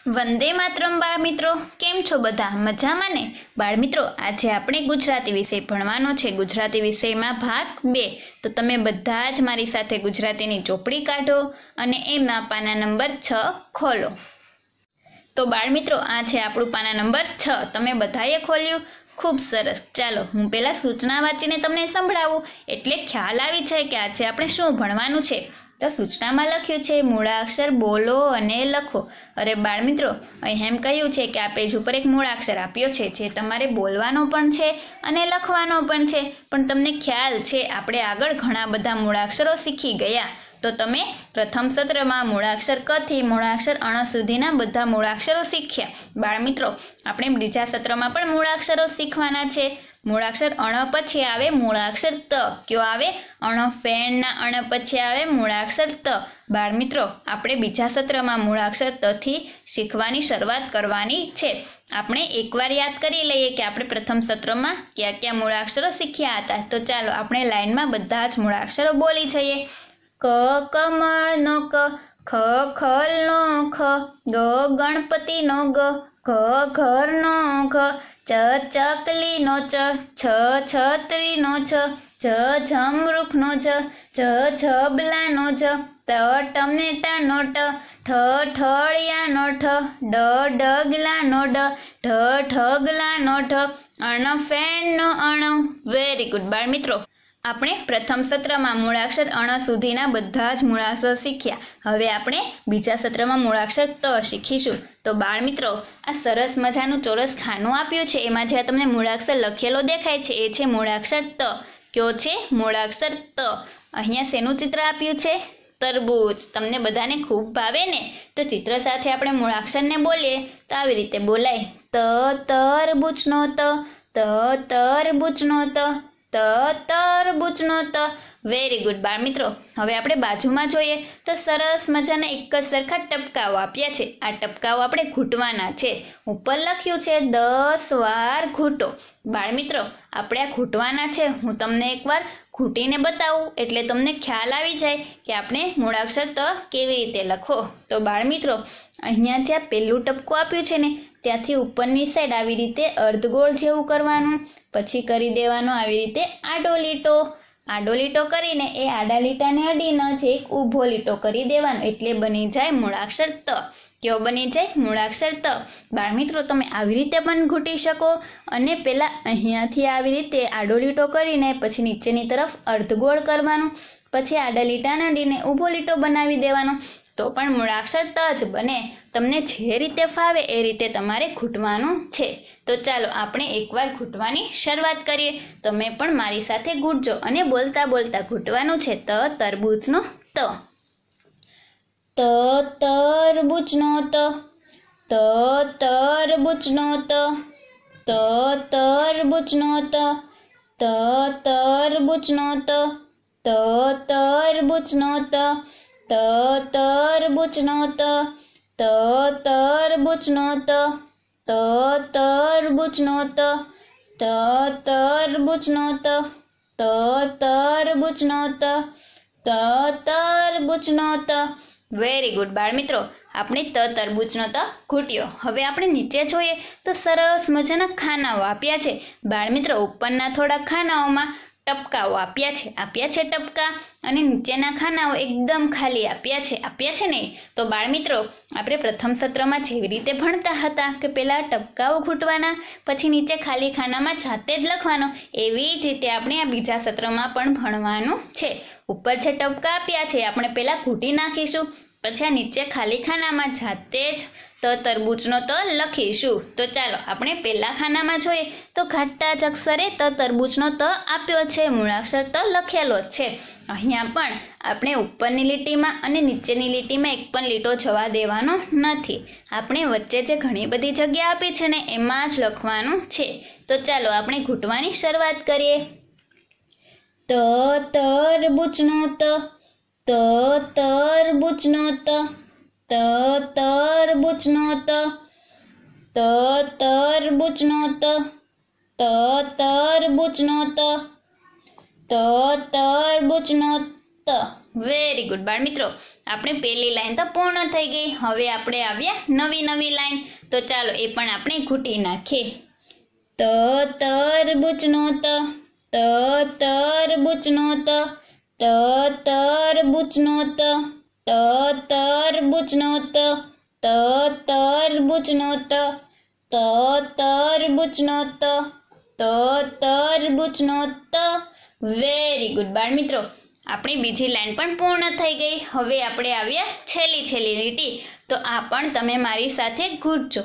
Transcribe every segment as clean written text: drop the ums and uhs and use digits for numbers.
वंदे मातरम बाळ मित्रो, केम छो बधा मजामां ने? बाळ मित्रो, आज આપણે ગુજરાતી વિષય ભણવાનો છે। ગુજરાતી વિષયમાં ભાગ 2। તો તમે બધા જ મારી સાથે ગુજરાતીની ચોપડી કાઢો અને એમાં પાના નંબર 6 ખોલો। તો બાળ મિત્રો, આ છે આપણું પાના નંબર 6। તમે બધાએ ખોલ્યું? खूब सरस। चालो हूँ पहला सूचना वाँचीने तमने संभळावुं एटले ख्याल आवी जाय के आज आपणे शुं भणवानुं छे। तो सूचना में लख्युं छे मूळाक्षर बोलो अने लखो। अरे बाळ मित्रों, अहीं एम कह्युं छे के आ पेज पर एक मूळाक्षर आप्यो छे जे तमारे बोलवानो पण छे अने लखवानो पण छे। पण तमने ख्याल छे आपणे आगळ घणा बधा मूळाक्षरो शीखी गया। तो तमे प्रथम सत्र में मूळाक्षर क थी मूळाक्षर अण सुधीना बधा मूळाक्षरो शीख्या। बाळ मित्रों, आपणे बीजा सत्र में पण मूळाक्षरो शीखवाना छे। मूळाक्षर अण पछी आवे मूळाक्षर त। क्यो आवे? अण फेणना अण पछी आवे मूळाक्षर त। बाळ मित्रों, आपणे बीजा सत्र में मूळाक्षर त थी शीखवानी शरूआत करवानी छे। आपणे एकवार याद करी लईए के आपणे प्रथम सत्र में क्या क्या मूळाक्षरो शीख्या हता। तो चालो आपणे लाइन में बधा ज मूळाक्षरो बोली जईए। क कमळ नो क, ख खल नो ख, ग गणपति नो ग, घ घर नो घ, च चकली नो च, छ छतरी नो छ, झ झमरूख नो झ, झ झबला नो झ, त टमेटा नो ट, ठ ठळिया नो ठ, ड डगला नो ड, ढ ढगला नो ढ, अण फेण नो अण। वेरी गुड बाळ मित्रों, આપણે પ્રથમ સત્રમાં મૂળાક્ષર અણ સુધીના બધા જ મૂળાક્ષર શીખ્યા। હવે આપણે બીજા સત્રમાં મૂળાક્ષર ત શીખીશું। તો બાળ મિત્રો, આ સરસ મજાનું ચોરસ ખાનું આપ્યું છે, એમાં જે તમને મૂળાક્ષર લખેલો દેખાય છે એ છે મૂળાક્ષર ત। કયો છે? મૂળાક્ષર ત। અહીંયા શેનું ચિત્ર આપ્યું છે? તરબૂચ। તમને બધાને ખૂબ ભાવે ને? તો ચિત્ર સાથે આપણે મૂળાક્ષરને બોલીએ તો આવી રીતે બોલાય, ત તરબૂચનો ત, ત તરબૂચનો ત, त तरबूचनो त। वेरी गुड बाळ मित्रों, हवे आपणे बाजुमां जोईए तो सरस मजाना एक ज सरखा टपकाओ आप्या छे। आ टपकाओ आपणे घूंटवाना छे। उपर लख्युं छे 10 वार घूंटो। बाळ मित्रों, आपणे आ घूंटवाना छे। हुं तमने एकवार घूंटीने बतावुं एटले तमने ख्याल आवी जाय के आपणे मूळाक्षर त केवी रीते लखो। तो बाळ मित्रों, अहींयाथी आ पेલું टपकું आप्युं छे ने ત્યાંથી ઉપરની સાઈડ આવી રીતે અર્ધગોળ જેવું કરવાનું, પછી કરી દેવાનો આવી રીતે આડો લીટો। આડો લીટો કરીને એ આડા લીટાને અડીને જ એક ઊભો લીટો કરી દેવાનો, એટલે બની જાય મૂળાક્ષર ત। કેવો બની જાય? મૂળાક્ષર ત। બાળ મિત્રો, તમે આવી રીતે પણ ઘૂંટી શકો અને પેલા અહીંયાથી આવી રીતે આડો લીટો કરીને પછી નીચેની તરફ અર્ધગોળ કરવાનું, પછી આડા લીટાને અડીને ઊભો લીટો બનાવી દેવાનો, તો પણ મૂળાક્ષર ત જ બને। તમને જે રીતે ફાવે એ રીતે તમારે ઘૂંટવાનું છે। તો ચાલો આપણે એકવાર ઘૂંટવાની શરૂઆત કરીએ। તમે પણ મારી સાથે ઘૂંટજો અને બોલતા બોલતા ઘૂંટવાનું છે। ત તરબૂચનો ત, ત તરબૂચનો ત, ત તરબૂચનો ત, ત તરબૂચનો ત, ત તરબૂચનો ત, ત તરબૂચનો ત, त तरबूचनो त, त तरबूचनो त, त तरबूचनो त, त तरबूचनो त, त तरबूचनो त, त तरबूचनो त। वेरी गुड बाळ मित्रों, આપણે ત તરબૂચનો ત ઘૂંટ્યો। હવે આપણે નીચે જોઈએ તો સરસ મજાના ખાનાઓ આપ્યા છે। બાળ મિત્રો, ઉપરના થોડા ખાનાઓમાં ટપકાઓ આપ્યા છે ટપકા, અને નીચેના ખાનાઓ એકદમ ખાલી આપ્યા છે ને। તો બાળ મિત્રો, આપણે પ્રથમ સત્રમાં જેવી રીતે ભણતા હતા કે પહેલા ટપકાઓ ઘૂંટવાના પછી નીચે ખાલી ખાનામાં જાતે જ લખવાનો, એવી જ રીતે આપણે આ બીજા સત્રમાં પણ ભણવાનું છે। ઉપર જે ટપકા આપ્યા છે આપણે પહેલા ઘૂંટી નાખીશું, પછી આ નીચે ખાલી ખાનામાં જાતે જ त तरबूचनो त लखीशुं। तो चालो આપણે પહેલા ખાનામાં જોઈએ તો ઘાટા જ અક્ષરે त तरबूचनो त આપ્યો છે, મૂળાક્ષર त લખેલો જ છે। અહીંયા પણ આપણે ઉપરની લીટીમાં અને નીચેની લીટીમાં એક પણ લીટો જવા દેવાનો નથી। આપણે વચ્ચે જે ઘણી બધી જગ્યા આપી છે ને એમાં જ લખવાનું છે। તો ચાલો આપણે ઘૂંટવાની શરૂઆત કરીએ। त तरबूचनो त, त तरबूचनो त, त तरबूचनो त, त तरबूचनो त, त तरबूचनो त, त तरबूचनो त। વેરી ગુડ બાળ મિત્રો, આપણે પહેલી લાઈન તો પૂર્ણ થઈ ગઈ. હવે આપણે આવ્યા નવી લાઈન. તો ચાલો એ પણ આપણે ઘૂંટી નાખીએ. ત તરબૂચનો ત, ત તરબૂચનો ત, ત તરબૂચનો ત, ત તરબૂચનો ત, ત તરબૂચનો ત, ત તરબૂચનો ત, ત તરબૂચનો ત. વેરી ગુડ બાળ મિત્રો, આપણી બીજી લાઈન પણ પૂર્ણ થઈ ગઈ. હવે આપણે આવ્યા છેલ્લી લીટી. તો આ પણ તમે મારી સાથે ઘૂંટજો.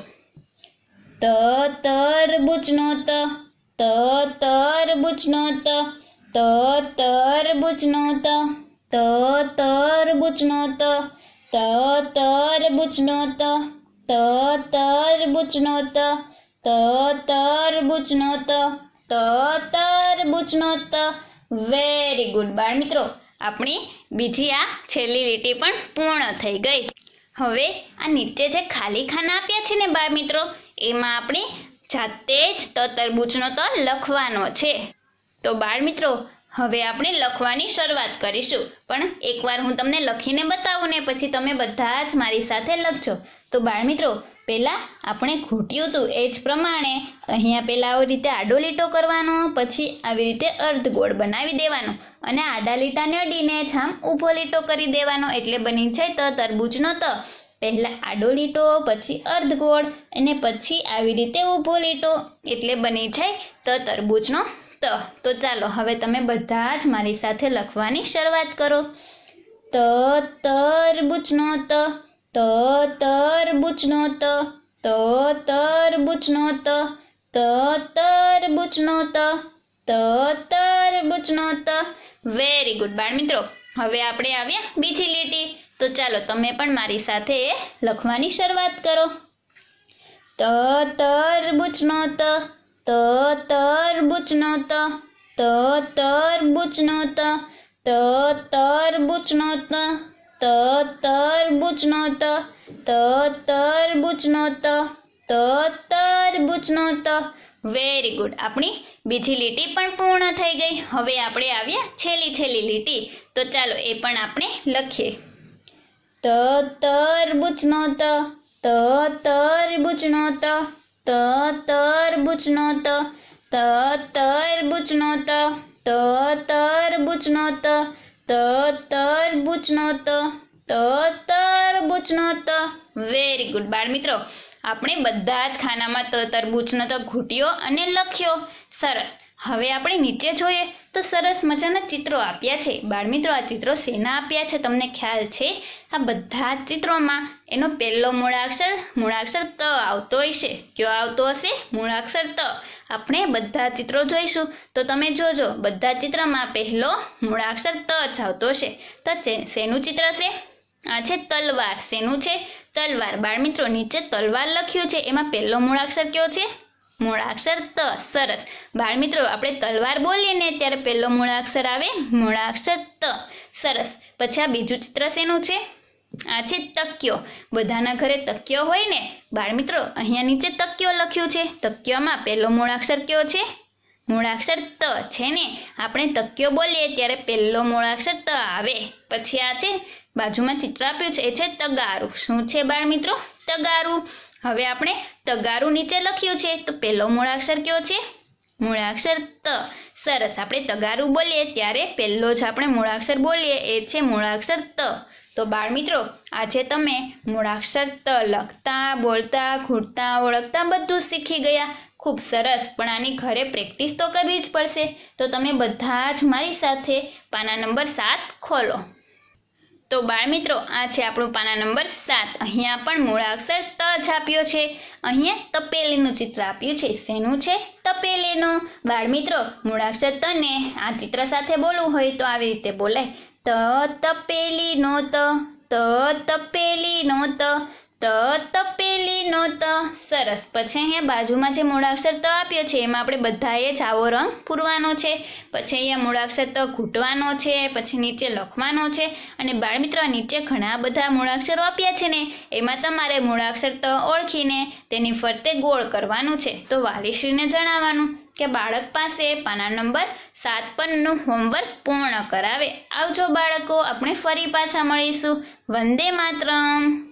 ત તરબૂચનો ત, ત તરબૂચનો ત, ત તરબૂચનો ત, ત તરબૂચનો ત, ત તરબૂચનો ત, ત તરબૂચનો ત, ત તરબૂચનો ત, ત તરબૂચનો ત. વેરી ગુડ બાળ મિત્રો, આપણી બીજી આ છેલ્લી લીટી પણ પૂર્ણ થઈ ગઈ. હવે આ નીચે જે ખાલી ખાના આપ્યા છે ને બાળ મિત્રો, એમાં આપણે જાતે જ ત તરબૂચનો ત લખવાનો છે. તો બાળ મિત્રો, હવે આપણે લખવાની શરૂઆત કરીશું. પણ એકવાર હું તમને લખીને બતાવું ને પછી તમે બધા જ મારી સાથે લખજો. તો બાળ મિત્રો, પહેલાં આપણે ઘૂંટ્યું હતું એ જ પ્રમાણે અહીંયા પહેલાં આવી રીતે આડો લીટો કરવાનો, પછી આવી રીતે અર્ધગોળ બનાવી દેવાનો અને આડા લીટાને અડીને જ આમ ઊભો લીટો કરી દેવાનો. એટલે બની જાય ત તરબૂચનો ત. પહેલાં આડો લીટો, પછી અર્ધગોળ અને પછી આવી રીતે ઊભો લીટો, એટલે બની જાય ત તરબૂચનો ત. તો ચાલો હવે તમે બધા જ મારી સાથે લખવાની શરૂઆત કરો. ત તરબૂચનો ત, ત તરબૂચનો ત, ત તરબૂચનો ત, ત તરબૂચનો ત, ત તરબૂચનો ત. વેરી ગુડ બાળ મિત્રો, હવે આપણે આવ્યા બીજી લીટી. તો ચાલો તમે પણ મારી સાથે લખવાની શરૂઆત કરો. ત તરબૂચનો ત, ત તરબૂચનો ત, ત તરબૂચનો ત, ત તરબૂચનો ત, ત તરબૂચનો ત, ત તરબૂચનો ત, ત તરબૂચનો ત. વેરી ગુડ, આપણી બીજી લીટી પણ પૂર્ણ થઈ ગઈ. હવે આપણે આવ્યા છેલ્લી લીટી. તો ચાલો એ પણ આપણે લખીએ. ત તરબૂચનો ત, ત તરબૂચનો ત, ત તરબૂચનો ત, ત તરબૂચનો ત, ત તરબૂચનો ત, ત તરબૂચનો ત, ત તરબૂચનો ત. વેરી ગુડ બાળ મિત્રો, આપણે બધા જ ખાનામાં ત તરબૂચનો ત ઘૂંટ્યો અને લખ્યો. સરસ. હવે આપણે નીચે જોઈએ તો સરસ મજાના ચિત્રો આપ્યા છે. બાળ મિત્રો, આ ચિત્રો શેના આપ્યા છે તમને ખ્યાલ છે? આ બધા જ ચિત્રોમાં એનો પહેલો મૂળાક્ષર ત આવતો હશે. કયો આવતો હશે? મૂળાક્ષર ત. આપણે બધા ચિત્રો જોઈશું તો તમે જોજો, બધા ચિત્રમાં પહેલો મૂળાક્ષર ત જ આવતો હશે. તો શેનું ચિત્ર છે? આ છે તલવાર. શેનું છે? તલવાર. બાળ મિત્રો, નીચે તલવાર લખ્યું છે, એમાં પહેલો મૂળાક્ષર કયો છે? મૂળાક્ષર ત. સરસ. બાળ મિત્રો, આપણે તલવાર બોલીએ ને ત્યારે પહેલો મૂળાક્ષર આવે મૂળાક્ષર ત. સરસ. પછી આ બીજું ચિત્ર શેનું છે? આ છે તકિયો. બધાના ઘરે તકિયો હોય ને બાળ મિત્રો, અહીંયા નીચે તકિયો લખ્યું છે. તકિયામાં પહેલો મૂળાક્ષર કયો છે? મૂળાક્ષર ત છે ને. આપણે તકિયો બોલીએ ત્યારે પહેલો મૂળાક્ષર ત આવે. પછી આ છે બાજુમાં ચિત્ર આપ્યું છે, એ છે તગારું. શું છે બાળ મિત્રો? તગારું. હવે આપણે તગારું નીચે લખ્યું છે તો પહેલો મૂળાક્ષર કયો છે? મૂળાક્ષર ત. સરસ. આપણે તગારું બોલીએ ત્યારે પહેલો જ આપણે મૂળાક્ષર બોલીએ એ છે મૂળાક્ષર ત. તો બાળ મિત્રો, આજે તમે મૂળાક્ષર ત લખતા, બોલતા, ઘૂંટતા, ઓળખતા બધું શીખી ગયા. ખૂબ સરસ. પણ આની ઘરે પ્રેક્ટિસ તો કરવી જ પડશે. તો તમે બધા જ મારી સાથે પાના નંબર 7 ખોલો. તો બાળ મિત્રો, આ છે આપણું પાના નંબર 7. અહીંયા પણ મૂળાક્ષર ત જ આપ્યો છે. અહીંયા તપેલીનું ચિત્ર આપ્યું છે. શેનું છે? તપેલીનું. બાળ મિત્રો, મૂળાક્ષર તને આ ચિત્ર સાથે બોલવું હોય તો આવી રીતે બોલાય. ત તપેલીનો ત, ત તપેલીનો ત, ત તપેલીનો ત. સરસ. પછી અહીંયા બાજુમાં જે મૂળાક્ષર ત આપ્યો છે એમાં આપણે બધાએ જ આવો રંગ પૂરવાનો છે. પછી અહીંયા મૂળાક્ષર ત ઘૂંટવાનો છે, પછી નીચે લખવાનો છે. અને બાળ મિત્રો, નીચે ઘણા બધા મૂળાક્ષરો આપ્યા છે ને, એમાં તમારે મૂળાક્ષર ત ઓળખીને તેની ફરતે ગોળ કરવાનું છે. તો વાલીશ્રીને જણાવવાનું કે બાળક પાસે પાના નંબર 7 પરનું હોમવર્ક પૂર્ણ કરાવે. આવજો બાળકો, આપણે ફરી પાછા મળીશું. વંદે માતરમ.